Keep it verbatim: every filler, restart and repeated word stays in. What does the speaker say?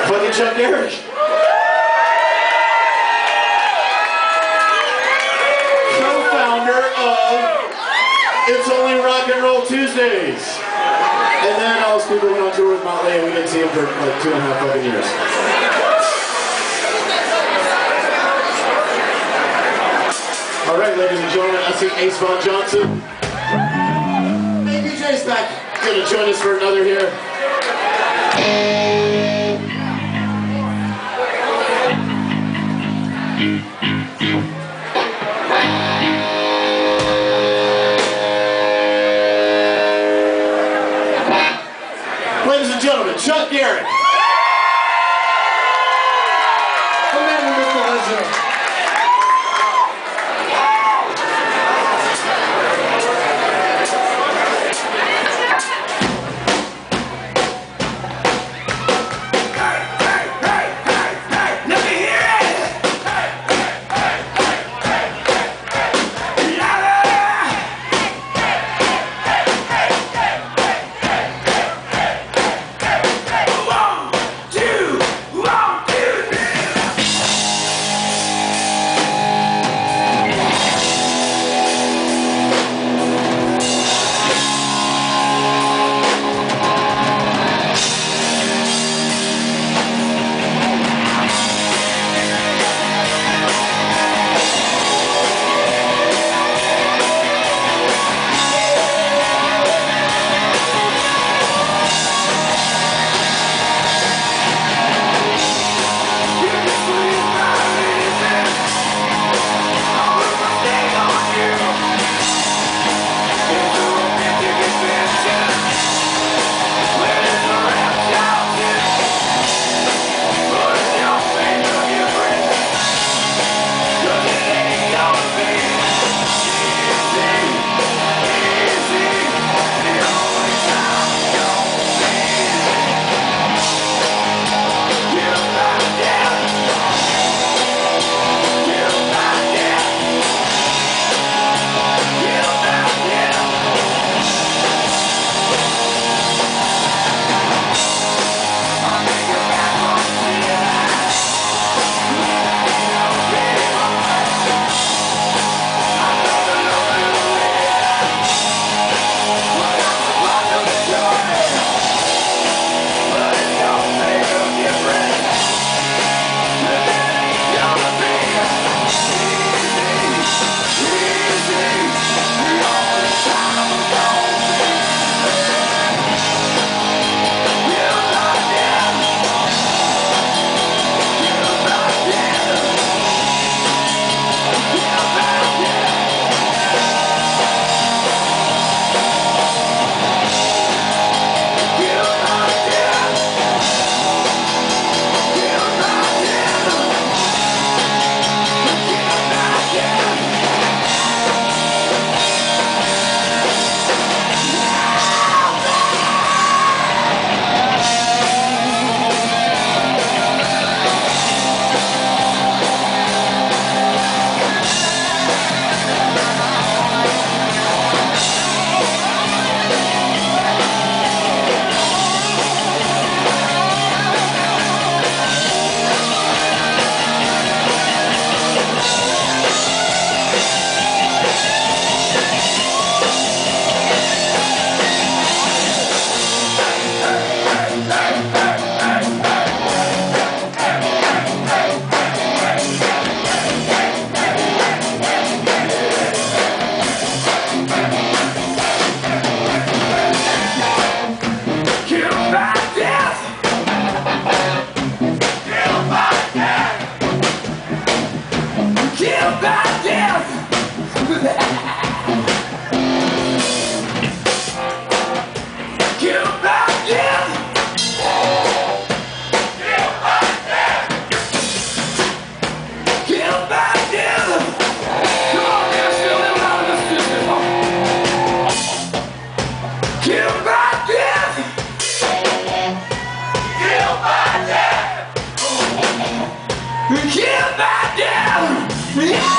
Fucking Chuck Garric. Co-founder of It's Only Rock and Roll Tuesdays. And then all those people went on tour with Motley and we didn't see him for like two and a half fucking years. Alright, ladies and gentlemen, I see Ace Von Johnson. Hey, B J's back. Gonna join us for another here. Ladies and gentlemen, Chuck Garric. The man who is the legend. Kill my death!